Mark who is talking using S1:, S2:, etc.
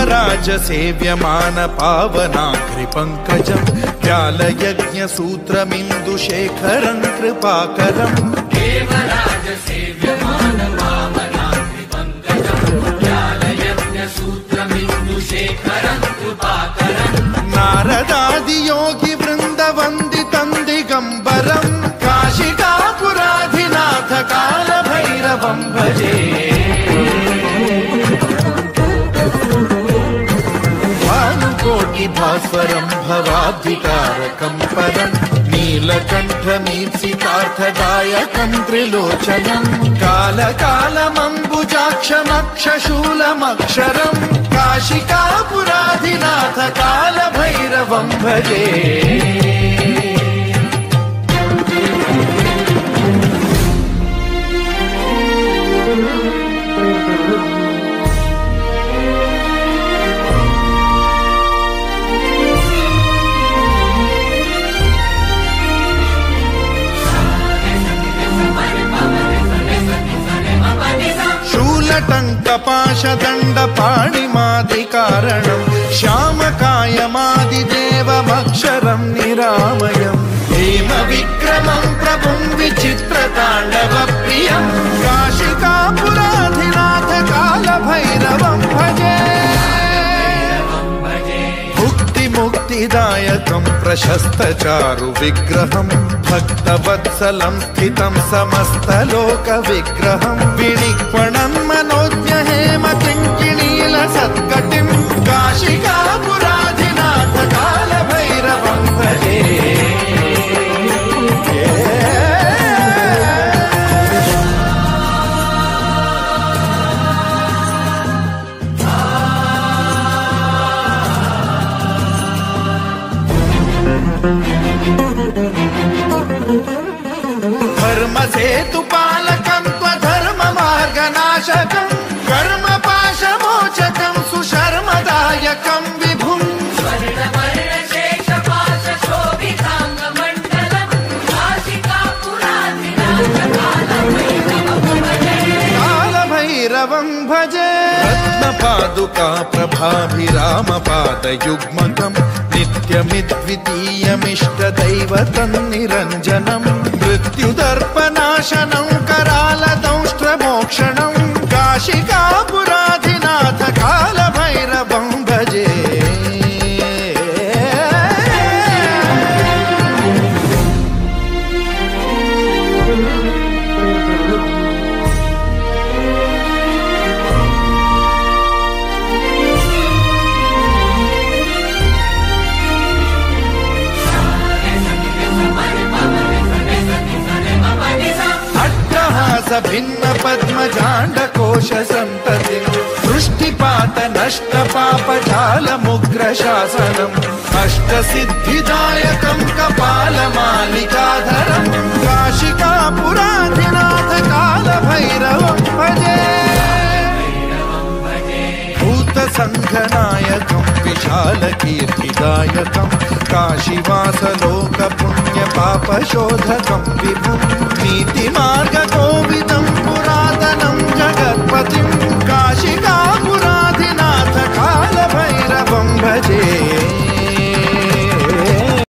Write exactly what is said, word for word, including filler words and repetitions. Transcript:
S1: देवराज सेव्यमान पावनाग्रिपङ्कजं व्यालयज्ञसूत्रमिन्दुशेखरं कृपाकरं
S2: देवराज सेव्यमान पावनाग्रिपङ्कजं व्यालयज्ञसूत्रमिन्दुशेखरं कृपाकरं
S1: नारदादियोगि वृन्दवन्दितं दिगम्बरं काशिकापुराधिनाथ कालभैरवं भजे भास्वरं भवाब्धिकारकं परं नीलकण्ठमीप्सितार्थदायकं त्रिलोचनं कालकालमम्बुजाक्षमक्षशूलमक्षरं काशिकापुराधिनाथ कालभैरवं भजे टङ्कपाशदण्डपाणिमादिकारणं श्यामकायमादिदेवमक्षरं निरामयं हेमविक्रमं प्रभुं विचित्रताण्डवप्रियं काशिकापुराधिनाथ कालभैरवं भजे मुक्तिदायकं प्रशस्तचारुविग्रहं भक्तवत्सलं स्थितं समस्तलोकविग्रहं विनिक्वणं मनोज्ञहेमकिङ्किणीलसत्कटिं काशिकापुराधिनाथ कालभैरवं भजे धर्मसेतुपालकं त्वधर्ममार्गनाशकं कर्मपाशमोचकं सुशर्मदायकं विभुं कालभैरवं भजे रत्नपादुका प्रभाभिरामपादयुग्मकं नित्यमिद्वितीयमिष्टदैवतं निरञ्जनं मृत्युदर्पनाशनं करालदंष्ट्रमोक्षणं काशिकापुराधिनाथ कालभैरवं भजे भिन्न पद्मजाण्डकोश संततिं दृष्टिपात नष्ट पापजालमुग्रशासनम् अष्टसिद्धिदायकं कपालमालिकाधरं काशिकापुराधिनाथ कालभैरवं भजे भूतसङ्घनायकं विशालकीर्तिदायकं काशीवासलोकपुण्यपापशोधकं विभुं नीतिमार्गकोविदं पुरातनं जगत्पतिं काशिकापुराधिनाथ कालभैरवं भजे